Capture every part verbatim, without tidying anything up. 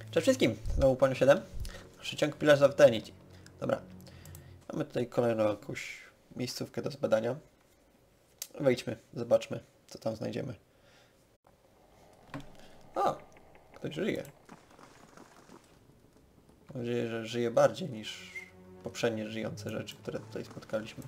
Cześć wszystkim, znowu Pan siedem. Przeciąg Pillars of Eternity. Dobra. Mamy tutaj kolejną jakąś miejscówkę do zbadania. Wejdźmy, zobaczmy, co tam znajdziemy. O! Ktoś żyje. Mam nadzieję, że żyje bardziej niż poprzednie żyjące rzeczy, które tutaj spotkaliśmy.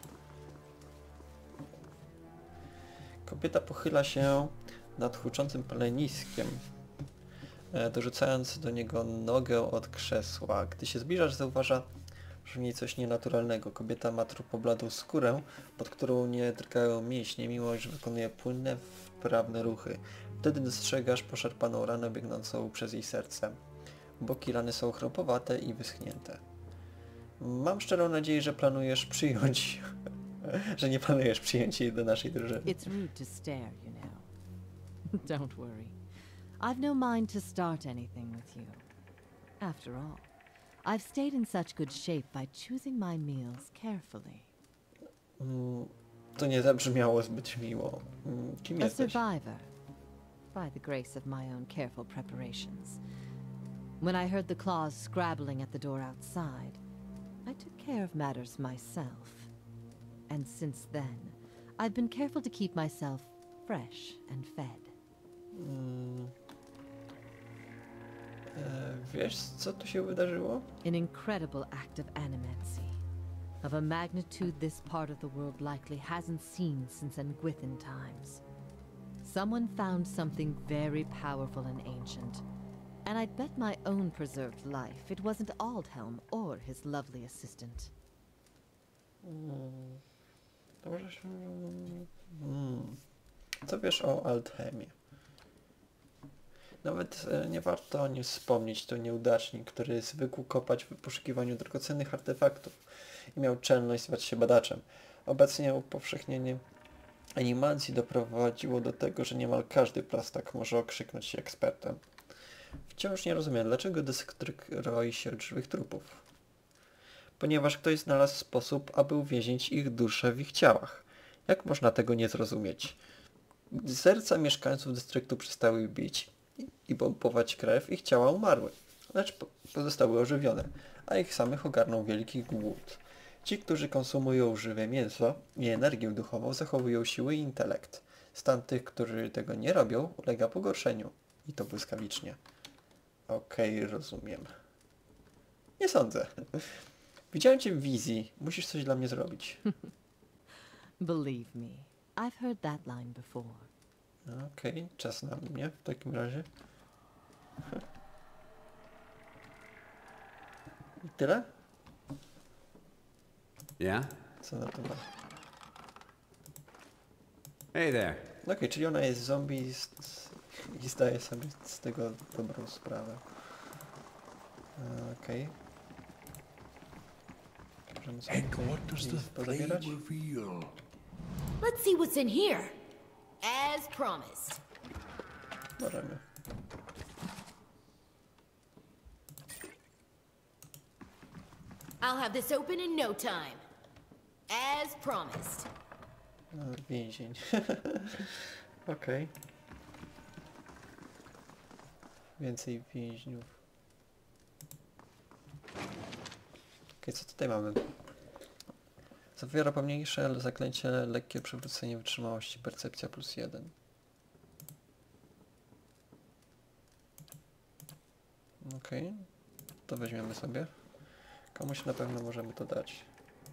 Kobieta pochyla się nad huczącym paleniskiem, dorzucając do niego nogę od krzesła. Gdy się zbliżasz, zauważa w niej coś nienaturalnego. Kobieta ma trupobladą skórę, pod którą nie drgają mięśnie, mimo że wykonuje płynne, wprawne ruchy. Wtedy dostrzegasz poszarpaną ranę biegnącą przez jej serce. Boki rany są chropowate i wyschnięte. Mam szczerą nadzieję, że planujesz przyjąć... że nie planujesz przyjąć jej do naszej drużyny. It's rude to stare, you know. Don't worry. I've no mind to start anything with you. After all, I've stayed in such good shape by choosing my meals carefully. Mm, to nie zabrzmiało zbyt miło. Mm, kim A jesteś? survivor, by the grace of my own careful preparations. When I heard the claws scrabbling at the door outside, I took care of matters myself. And since then, I've been careful to keep myself fresh and fed. Mm, e, wiesz, co tu się wydarzyło? An incredible act of animacy, of a magnitude this part of the world likely hasn't seen since Engwithan times. Someone found something very powerful and ancient, and I'd bet my own preserved life it wasn't Aldhelm or his lovely assistant. Mm, to może się... Mm. Co wiesz o Aldhelmie? Nawet e, nie warto o nim wspomnieć, to nieudacznik, który zwykł kopać w poszukiwaniu drogocennych artefaktów i miał czelność zwać się badaczem. Obecnie upowszechnienie animacji doprowadziło do tego, że niemal każdy prostak może okrzyknąć się ekspertem. Wciąż nie rozumiem, dlaczego deskryk roi się od żywych trupów. Ponieważ ktoś znalazł sposób, aby uwięzić ich dusze w ich ciałach. Jak można tego nie zrozumieć? Gdy serca mieszkańców dystryktu przestały bić i pompować krew, ich ciała umarły, lecz pozostały ożywione, a ich samych ogarnął wielki głód. Ci, którzy konsumują żywe mięso i energię duchową, zachowują siły i intelekt. Stan tych, którzy tego nie robią, ulega pogorszeniu. I to błyskawicznie. Okej, okay, rozumiem. Nie sądzę. Widziałem cię w wizji. Musisz coś dla mnie zrobić. Believe me, I've heard that line before. Okej, okay, czas na mnie w takim razie. I tyle? Yeah? Co na to ma? Hey there. Okej, okay, czyli ona jest zombie i, i zdaje sobie z tego dobrą sprawę. Okej. Okay. Możemy sobie tutaj pozabierać. Let's see what's in here. As promised. Możemy. I'll have this open in no time. As promised. No, więzień. Okej. Okay. Więcej więźniów. Okej, okay, co tutaj mamy? Zawiera pomniejsze zaklęcie, lekkie przywrócenie wytrzymałości, percepcja plus jeden. Okej, okay. To weźmiemy sobie. Komuś na pewno możemy to dać.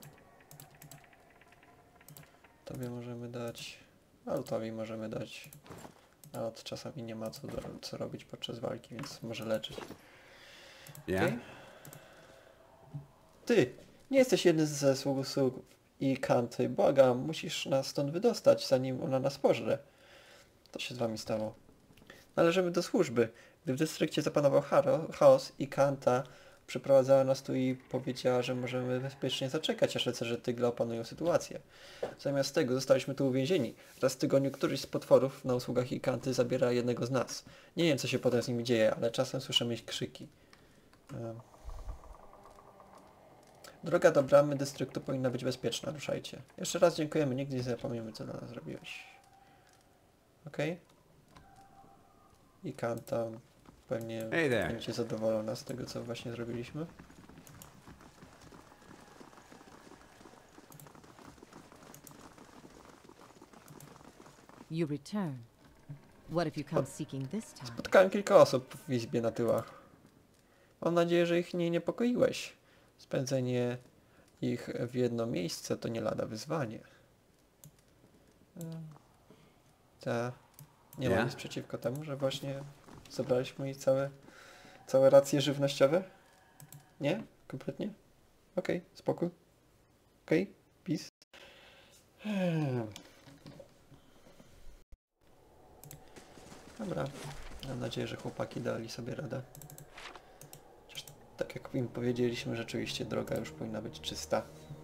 Tobie możemy dać. Altowi możemy dać. A od czasami nie ma co, do, co robić podczas walki, więc może leczyć. Yeah? Okay. Ty! Nie jesteś jednym ze sługów i Kanty. Błagam, musisz nas stąd wydostać, zanim ona nas pożre. To się z wami stało. Należymy do służby. Gdy w dystrykcie zapanował chaos i Kanta przyprowadzała nas tu i powiedziała, że możemy bezpiecznie zaczekać, aż rycerze Tygla opanują sytuację. Zamiast tego zostaliśmy tu uwięzieni. Raz w tygodniu któryś z potworów na usługach i Kanty zabiera jednego z nas. Nie wiem, co się potem z nimi dzieje, ale czasem słyszymy ich krzyki. Um. Droga do bramy dystryktu powinna być bezpieczna. Ruszajcie. Jeszcze raz dziękujemy. Nigdy nie zapomniemy, co dla nas zrobiłeś. Okej. Okay. I Kanta pewnie Hey there. będzie zadowolona z tego, co właśnie zrobiliśmy. You return. What have you come seeking this time? Spotkałem kilka osób w izbie na tyłach. Mam nadzieję, że ich nie niepokoiłeś. Spędzenie ich w jedno miejsce to nie lada wyzwanie. Ta. Nie Ja? mam nic przeciwko temu, że właśnie zabraliśmy jej całe, całe racje żywnościowe? Nie? Kompletnie? Okej, okay, spokój. Okej, okay, peace. Dobra, mam nadzieję, że chłopaki dali sobie radę. Chociaż tak jak im powiedzieliśmy, rzeczywiście droga już powinna być czysta.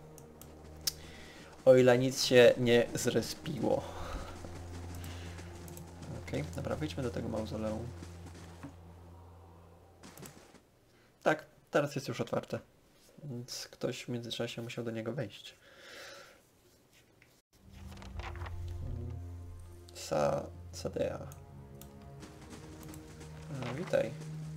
O ile nic się nie zrespiło. Okej, okay, dobra, wejdźmy do tego mauzoleum. Tak, teraz jest już otwarte. Więc ktoś w międzyczasie musiał do niego wejść. Sa... Sadea. No, witaj.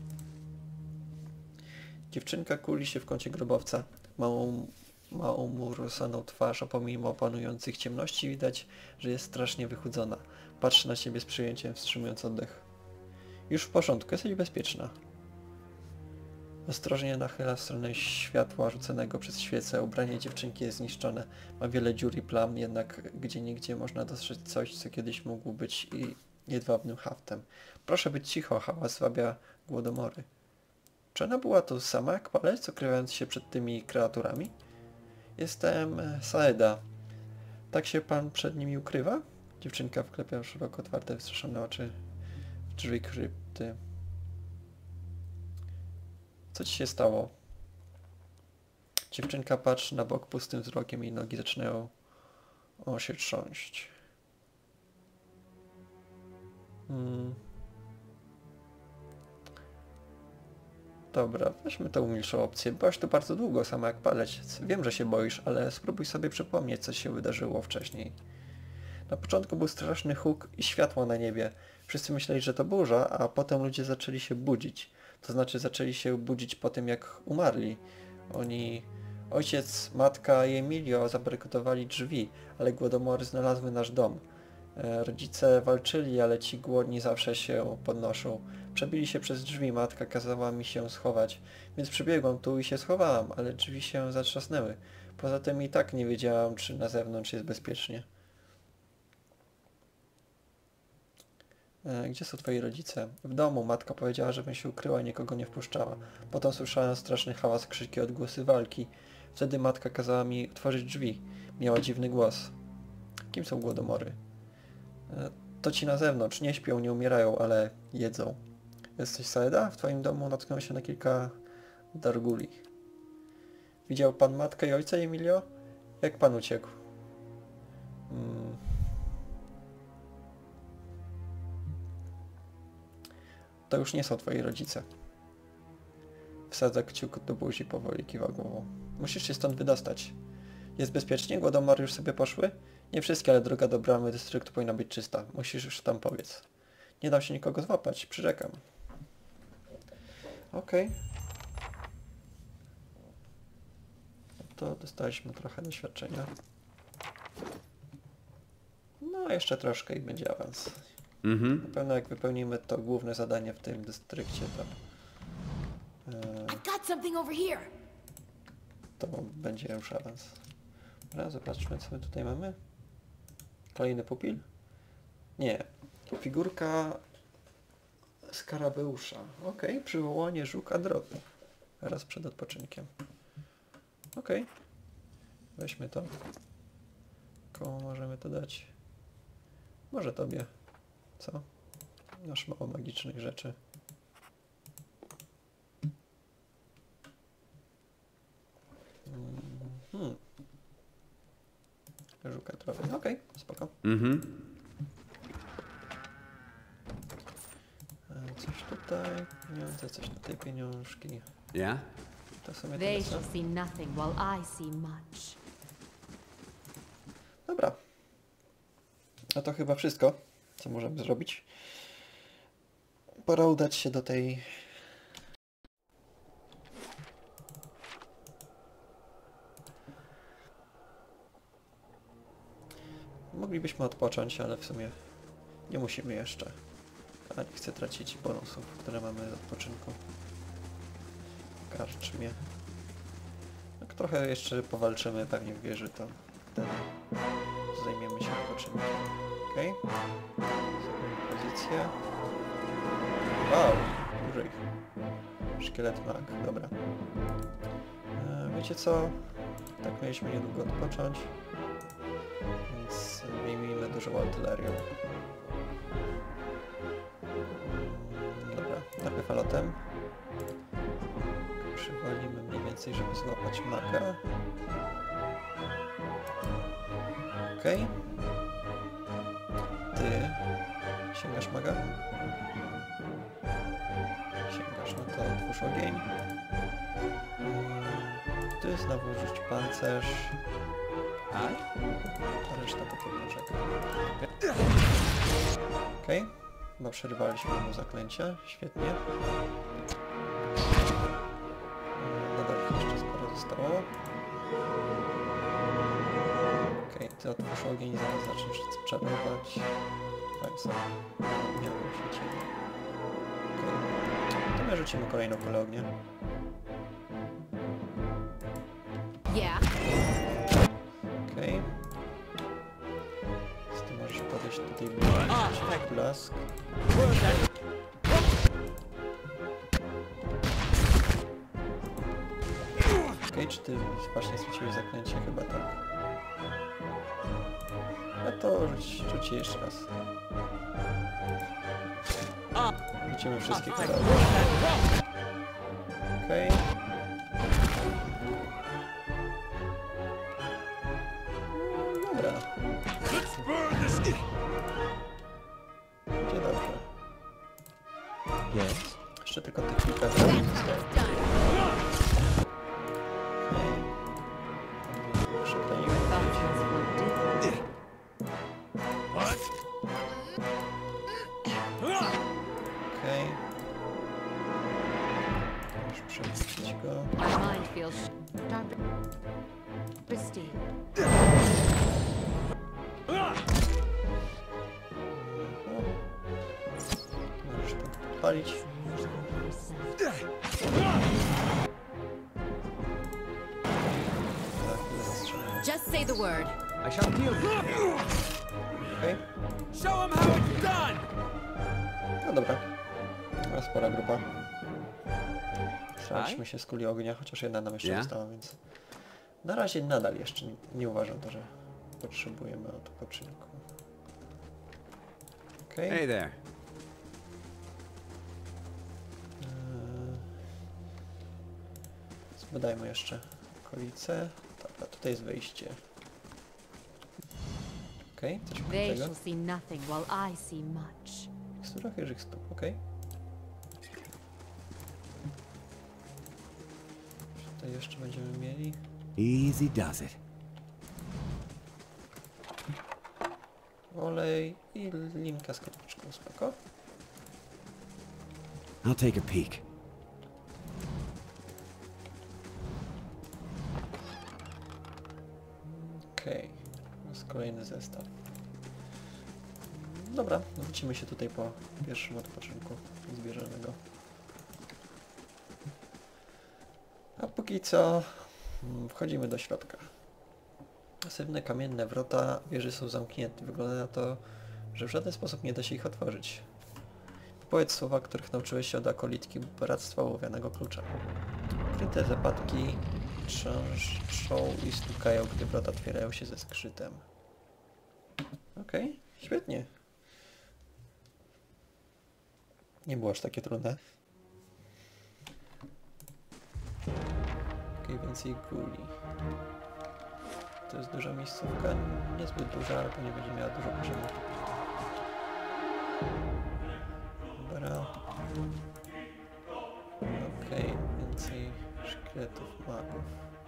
Dziewczynka kuli się w kącie grobowca. Małą, małą murosaną twarz, a pomimo panujących ciemności widać, że jest strasznie wychudzona. Patrzy na siebie z przyjęciem, wstrzymując oddech. Już w porządku, jesteś bezpieczna. Ostrożnie nachyla w stronę światła rzuconego przez świecę. Ubranie dziewczynki jest zniszczone. Ma wiele dziur i plam, jednak gdzieniegdzie można dostrzec coś, co kiedyś mógł być i jedwabnym haftem. Proszę być cicho, hałas zwabia głodomory. Czy ona była tu sama jak palec, ukrywając się przed tymi kreaturami? Jestem Saeda. Tak się pan przed nimi ukrywa? Dziewczynka wklepia szeroko otwarte, wystraszone oczy w drzwi krypty. Co ci się stało? Dziewczynka patrzy na bok pustym wzrokiem i nogi zaczynają o, się trząść. Hmm. Dobra, weźmy tą milszą opcję. Byłaś tu bardzo długo, sama jak palec. Wiem, że się boisz, ale spróbuj sobie przypomnieć, co się wydarzyło wcześniej. Na początku był straszny huk i światło na niebie. Wszyscy myśleli, że to burza, a potem ludzie zaczęli się budzić. To znaczy zaczęli się budzić po tym, jak umarli. Oni... Ojciec, matka i Emilio zabarykadowali drzwi, ale głodomory znalazły nasz dom. E, rodzice walczyli, ale ci głodni zawsze się podnoszą. Przebili się przez drzwi, matka kazała mi się schować, więc przybiegłam tu i się schowałam, ale drzwi się zatrzasnęły. Poza tym i tak nie wiedziałam, czy na zewnątrz jest bezpiecznie. E, gdzie są twoi rodzice? W domu. Matka powiedziała, żebym się ukryła i nikogo nie wpuszczała. Potem słyszałem straszny hałas, krzyki, odgłosy walki. Wtedy matka kazała mi otworzyć drzwi. Miała dziwny głos. Kim są głodomory? E, to ci na zewnątrz. Nie śpią, nie umierają, ale jedzą. Jesteś Saeda? W twoim domu natknąłem się na kilka darguli. Widział pan matkę i ojca, Emilio? Jak pan uciekł? Hmm. To już nie są twoi rodzice. Wsadza kciuk do buzi, powoli kiwa głową. Musisz się stąd wydostać. Jest bezpiecznie? Głodomory już sobie poszły? Nie wszystkie, ale droga do bramy dystryktu powinna być czysta. Musisz już tam powiedz. Nie dam się nikogo złapać, przyrzekam. Okej. Okay. To dostaliśmy trochę doświadczenia. No, jeszcze troszkę i będzie awans. Mhm. Na pewno jak wypełnimy to główne zadanie w tym dystrykcie, to... Yy, I've got something over here. to będzie już awans. Dobra, zobaczmy, co my tutaj mamy. Kolejny pupil? Nie. Figurka skarabeusza. Okej, okay. Przywołanie żuka drogi. Raz przed odpoczynkiem. Okej. Okay. Weźmy to. Komu możemy to dać? Może tobie. Co? Masz mało magicznych rzeczy. Hmm. Żuka trochę. Okej, okay, spoko. Mhm. Coś tutaj, pieniądze, coś tutaj, pieniążki. Yeah? To sobie They tyle shall co. see nothing while I see much. Dobra. A to chyba wszystko, co możemy zrobić. pora udać się do tej... Moglibyśmy odpocząć, ale w sumie nie musimy jeszcze. A nie chcę tracić bonusów, które mamy z odpoczynku. Karczmie. Jak trochę jeszcze powalczymy pewnie w wieży, to wtedy zajmiemy się odpoczynkiem. Okej. Okay. Zrobimy pozycję. Wow, dużo ich. Szkielet mag, dobra. E, wiecie co? Tak mieliśmy niedługo odpocząć. Więc wyjmijmy dużą artylerią. Dobra, najpierw falotem. Przywalimy mniej więcej, żeby złapać maga. Okej. Okay. Ty sięgasz maga? Sięgasz, no to otwórz ogień. Ty znowu rzuć pancerz. A reszta potem poczeka. Okej. Okay. Bo przerwaliśmy mu zaklęcia. Świetnie. Nadal jeszcze sporo zostało. Okej, okay, ty otwórz ogień i zaraz zaczniesz czarować. Tak, są. Miało się ciebie. Okej. Okay. To my rzucimy kolejną kulę ognia. Yeah. Okej. Okay. Ty możesz podejść do tej bliżej, blask. Okej, okay, czy ty właśnie straciłeś zaklęcie? Chyba tak. No to rzuć, rzuć je jeszcze raz. Rzucimy wszystkie kolory. Okej. Okay. Dobra. Będzie dobrze. Jest. Jeszcze tylko tych kilka zrobić zostało. Okej. Już przewrócić go. Możesz to podpalić. Just say the word. I shall deal with you. Okej. Okay. Show him how it's done. No dobra. Teraz spora grupa. Strzelaliśmy się z kuli ognia, chociaż jedna nam jeszcze Yeah? została, więc na razie nadal jeszcze nie, nie uważam to, że potrzebujemy odpoczynku. Okej. Okay. Hey there. Eee, zbadajmy jeszcze okolice. Dobra, tutaj jest wejście. Okej, okay, coś They tego. shall see nothing while I see much. Mikstura chyżych stóp, okej. Okay. Tutaj jeszcze będziemy mieli. Easy does it. Olej i linka z kotwiczką, spoko. I'll take a peek. Okej, okay. Jest kolejny zestaw. Dobra, wrócimy się tutaj po pierwszym odpoczynku zbieżonego. A póki co wchodzimy do środka. Masywne kamienne wrota wieży są zamknięte. Wygląda na to, że w żaden sposób nie da się ich otworzyć. Powiedz słowa, których nauczyłeś się od akolitki Bractwa Ołowianego Klucza. Ukryte zapadki trzęszczą i stukają, gdy wrota otwierają się ze skrzytem. Okej, okay, świetnie. Nie było aż takie trudne. Okej, okay, więcej guli. To jest duża miejscówka, niezbyt duża, ale pewnie będzie miała dużo poziomów. Dobra. Okej, okay, więcej szkieletów magów.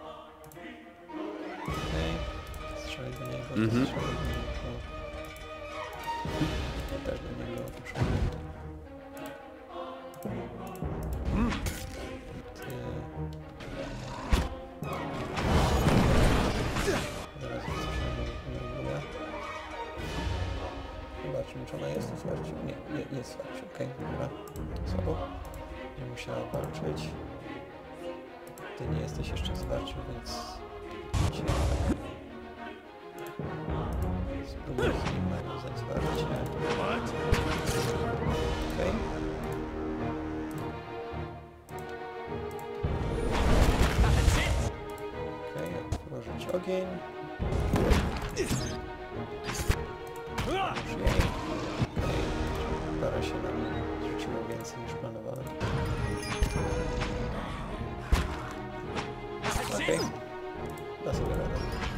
Okej, okay. Strzelaj do niego, Mhm. strzelaj do niego. Ja też do niego poszło. zwarciu. Nie, nie, nie zwarciu. Okej, okay, dobra. Słabo. Nie musiała walczyć. Ty nie jesteś jeszcze w zwarciu, więc... Cię... Spróbuj z nim nawiązać zwarcie. Okej. Okay. Włożyć ogień. Już jej. Para się na mnie rzuciło więcej niż planowałem. Okej. Okay. Da sobie radę.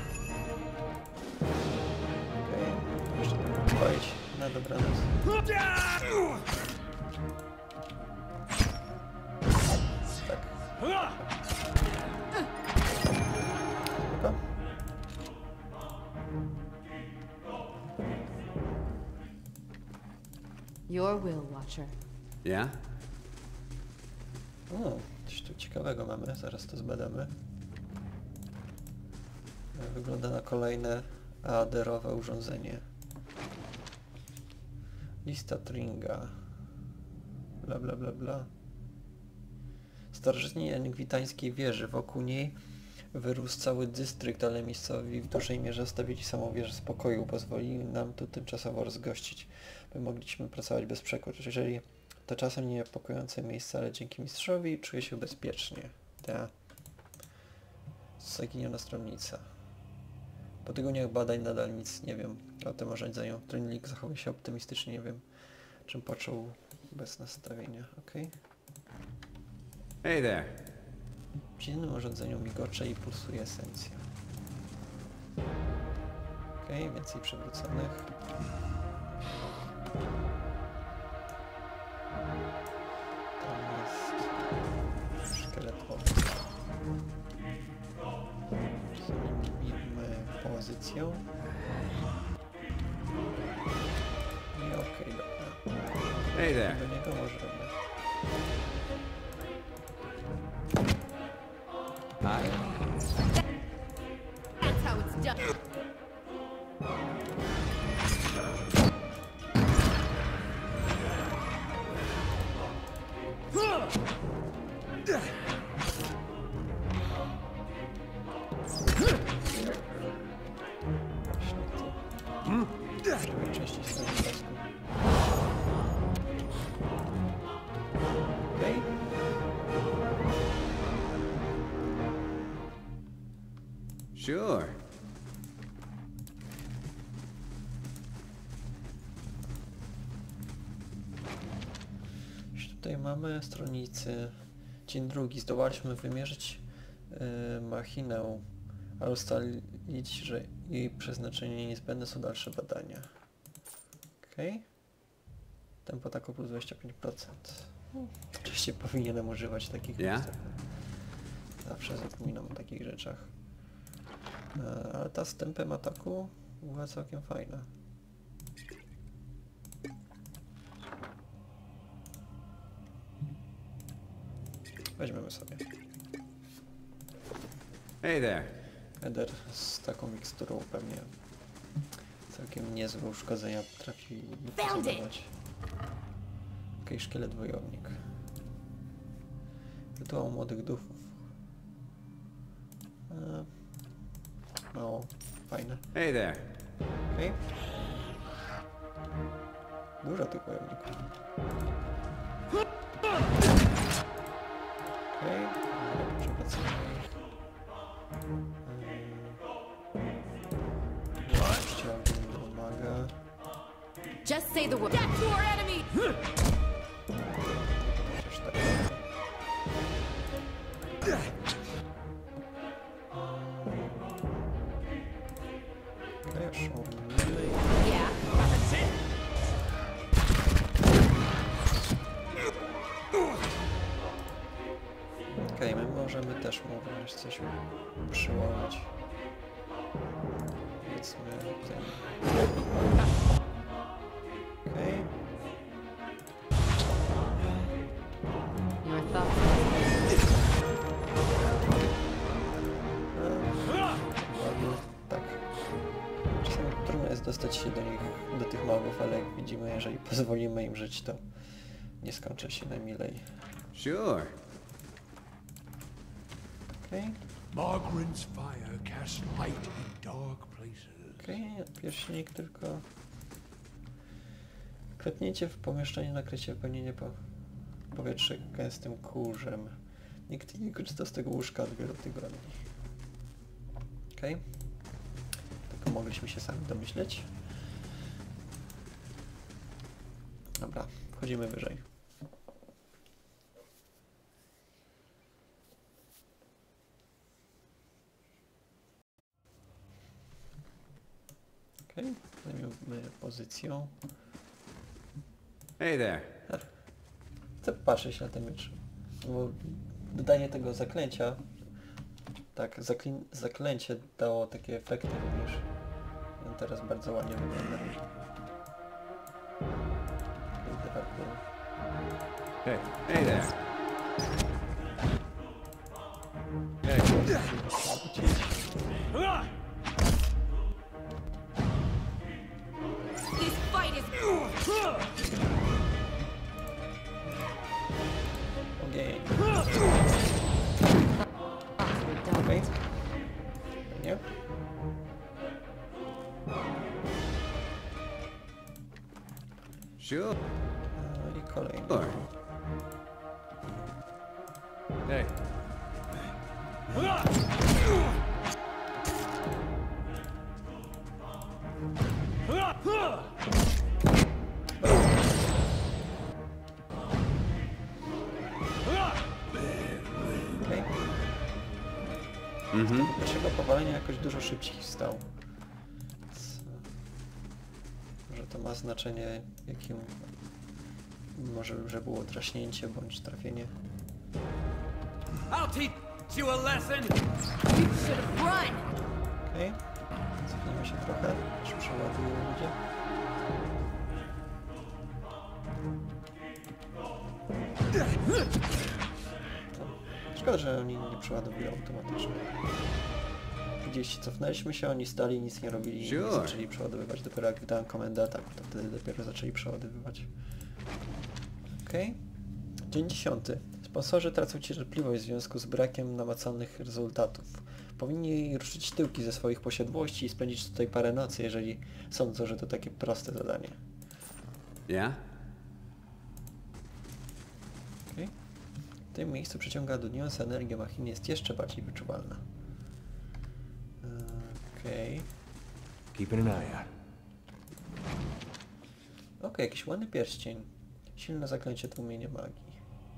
Okej. Okay. Jeszcze tylko palić na dobranoc. Tak. Your will, Watcher. Yeah? O, coś tu ciekawego mamy, zaraz to zbadamy. Wygląda na kolejne aderowe urządzenie. Lista Tringa. Bla bla bla bla. Starożytni engwitańskiej wieży. Wokół niej wyrósł cały dystrykt, ale miejscowi w dużej mierze stawili samą wieżę spokoju. Pozwolili nam tu tymczasowo rozgościć, by mogliśmy pracować bez przekór. Jeżeli to czasem niepokojące miejsce, ale dzięki mistrzowi czuję się bezpiecznie. Ta zaginiona stronnica. Po tygodniach badań nadal nic nie wiem o tym urządzeniu. Trinlik zachowuje się optymistycznie, nie wiem czym począł bez nastawienia. Okej. Okay. Hey there. W dziennym urządzeniu migocze i pulsuje esencja. Okej, okay, więcej przewróconych. Tam jest szkieletowy. Zmienimy pozycję. I okej, okay, dobra. Hey there. Do niego możemy. That's how it's done. Żeby czyścić sobie pasku. Okej. Okay. Sure. Już tutaj mamy stronicy. Dzień drugi. Zdołaliśmy wymierzyć yy, machinę, ale ustalić, że jej przeznaczenie niezbędne są dalsze badania. Okej. Okay. Tempo tako plus dwadzieścia pięć procent. Oczywiście powinienem używać takich Yeah. Zawsze zapominam o takich rzeczach. E, ale ta z tempem ataku była całkiem fajna. Weźmiemy sobie. Hey there. Eder z taką miksturą pewnie całkiem niezłe uszkodzenia potrafi powodować. Okej, szkielet wojownik. Rytuał młodych duchów. E, no, fajne. Hey there. Okej. Dużo tych wojowników. Okej, okay. Przewracamy ich. Ściągnie mi pomaga. Just say the word. Death to our enemy! Chociaż tak. Okej, już umymy. Yeah. Okej, okay, my możemy też mu wręcz coś przyłożyć. Powiedzmy ten. Okej. Okay. Your thoughts? Ładnie. Tak. Czasami trudno jest dostać się do nich, do tych magów, ale jak widzimy, jeżeli pozwolimy im żyć, to nie skończy się najmilej. Sure. Okej, Margaret's fire casts light in dark places. okej, pierśnik tylko... Klepnięcie w pomieszczeniu, nakrycie, wypełnienie po... powietrze gęstym kurzem. Nikt nie korzysta z tego łóżka od wielu tygodni. Okej. Tylko mogliśmy się sami domyśleć. Dobra, wchodzimy wyżej. Okej, zajmiemy pozycję. Hey there. Chcę patrzeć na ten miecz. Bo dodanie tego zaklęcia, tak, zaklin- zaklęcie dało takie efekty również. On teraz bardzo ładnie wygląda. Hey, hey there. Hey. This fight is Ogień. We're done. Okej. Nie? Sure. E, I kolejny. Sure. Hey. Okej. Mhm. Pierwszego powalenia jakoś dużo szybciej stał. Więc, e, może to ma znaczenie, jakim może, że było draśnięcie bądź trafienie. I'll teach you a lesson! you should have run. Okej. Cofnijmy się trochę, aż przeładują ludzie. To szkoda, że oni nie przeładowują automatycznie. Gdzieś cofnęliśmy się, oni stali, nic nie robili, Sure. nie zaczęli przeładowywać. Dopiero jak wydałem komendę ataku, to wtedy dopiero zaczęli przeładowywać. Okej. Dzień dziesiąty. Sponsorzy tracą cierpliwość w związku z brakiem namacalnych rezultatów. Powinni ruszyć tyłki ze swoich posiadłości i spędzić tutaj parę nocy, jeżeli sądzą, że to takie proste zadanie. Yeah? Okay. W tym miejscu przyciąga doniąca energia machiny jest jeszcze bardziej wyczuwalna. Okej. Okay. Keeping an eye out. Okej, okay, jakiś ładny pierścień. Silne zaklęcie tłumienia magii.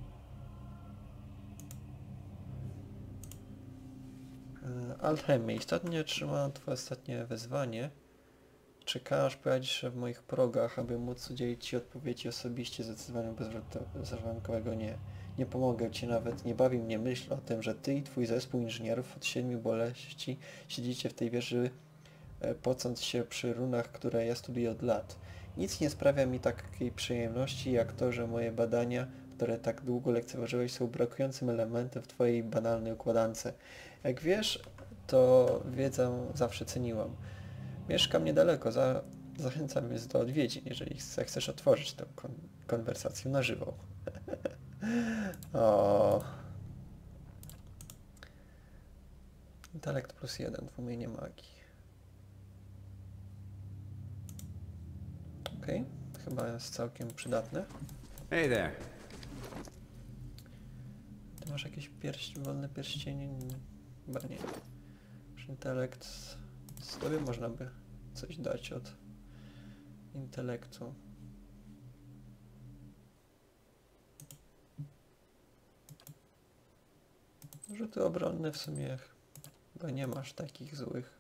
Alchemia. Istotnie otrzymałem twoje ostatnie wezwanie. Czekałem, aż pojawisz się w moich progach, aby móc udzielić ci odpowiedzi osobiście zdecydowanie bezwarunkowego nie. Nie pomogę ci nawet, nie bawi mnie myśl o tym, że ty i twój zespół inżynierów od siedmiu boleści siedzicie w tej wieży, pocąc się przy runach, które ja studiuję od lat. Nic nie sprawia mi takiej przyjemności, jak to, że moje badania, które tak długo lekceważyłeś, są brakującym elementem w twojej banalnej układance. Jak wiesz, to wiedzę zawsze ceniłam. Mieszkam niedaleko, za, zachęcam więc do odwiedzin, jeżeli chcesz otworzyć tę kon konwersację na żywo. O. Intelekt plus jeden, tłumienie magii. Okej, okay. Chyba jest całkiem przydatne. Hey there. Ty masz jakieś pierś wolne pierścienie? Chyba nie. Masz intelekt. Z tobie można by coś dać od intelektu. Rzuty obronne w sumie chyba nie masz takich złych.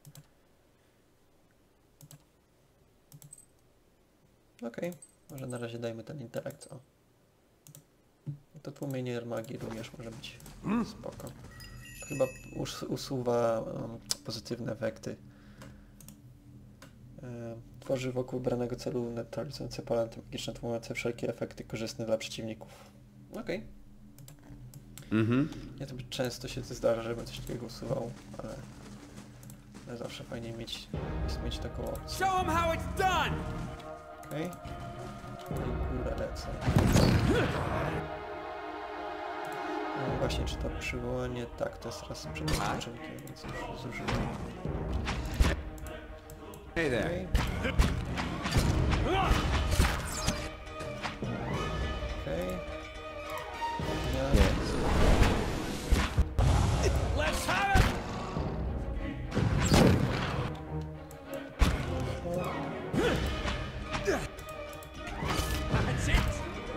Okej, okay. Może na razie dajmy ten intelekt. O. To tłumienie magii również może być spoko. To chyba us usuwa um, pozytywne efekty. E, tworzy wokół wybranego celu neutralizujące palenty magiczne, tłumiące wszelkie efekty korzystne dla przeciwników. Okej. Okay. Mhm. Nie to by często się to zdarza, żeby coś takiego usuwało, ale Ale zawsze fajnie mieć, jest mieć taką opcję. Show them how it's done! Okej. Okay. I górę lecę. No właśnie, czy to przywołanie... Tak, to jest raz przed rozpoczynkiem, więc już zużyłem. Hey there. Okej. Okej. Ja... Let's have it! That's it!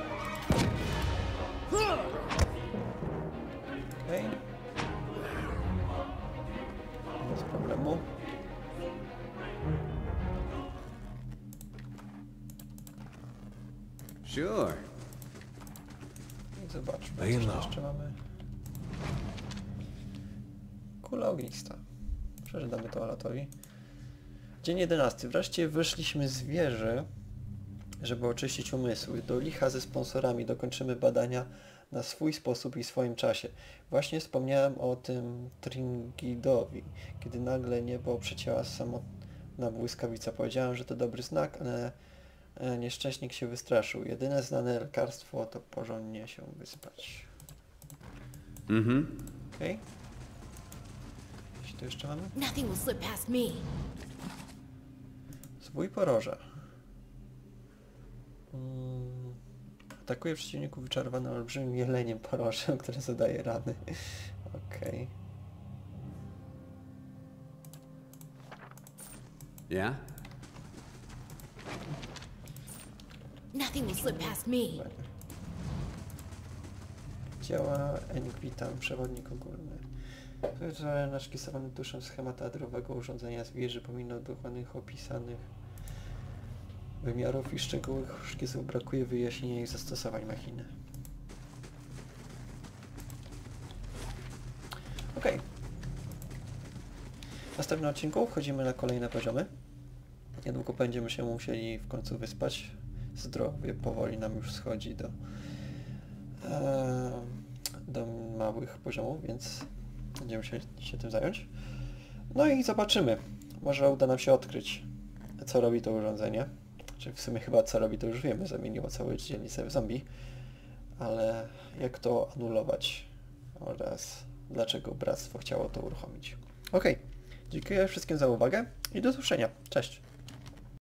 Okej. Bez problemu. Sure. I zobaczmy, Lay co low. jeszcze mamy. Kula ognista. Przeczytamy to Alatowi. Dzień jedenasty. Wreszcie wyszliśmy z wieży, żeby oczyścić umysły. Do licha ze sponsorami dokończymy badania na swój sposób i w swoim czasie. Właśnie wspomniałem o tym Tringidowi, kiedy nagle niebo przecięła samotna błyskawica. Powiedziałem, że to dobry znak, ale e, nieszczęśnik się wystraszył. Jedyne znane lekarstwo to porządnie się wyspać. Mhm. Okej. Okay. Jeśli tu jeszcze mamy? Nothing will slip past me. Zbój poroża. Hmm. Atakuje przeciwników wyczarowanym olbrzymim jeleniem porożem, które zadaje rany. Okej. Okay. Yeah? Nothing will slip past me. Działa Enigwitam, przewodnik ogólny. Wyżej naszkisowany tuszem schemat adrowego urządzenia z wieży, pomimo dokładnych opisanych wymiarów i szczegółowych szkiców brakuje wyjaśnienia ich zastosowań machiny. Ok. W następnym odcinku wchodzimy na kolejne poziomy. Niedługo będziemy się musieli w końcu wyspać. Zdrowie powoli nam już schodzi do, e, do małych poziomów, więc będziemy się, się tym zająć. No i zobaczymy. Może uda nam się odkryć, co robi to urządzenie. Czy w sumie chyba co robi to już wiemy, zamieniło całe dzielnicę w zombie. Ale jak to anulować oraz dlaczego Bractwo chciało to uruchomić. Ok, dziękuję wszystkim za uwagę i do usłyszenia. Cześć!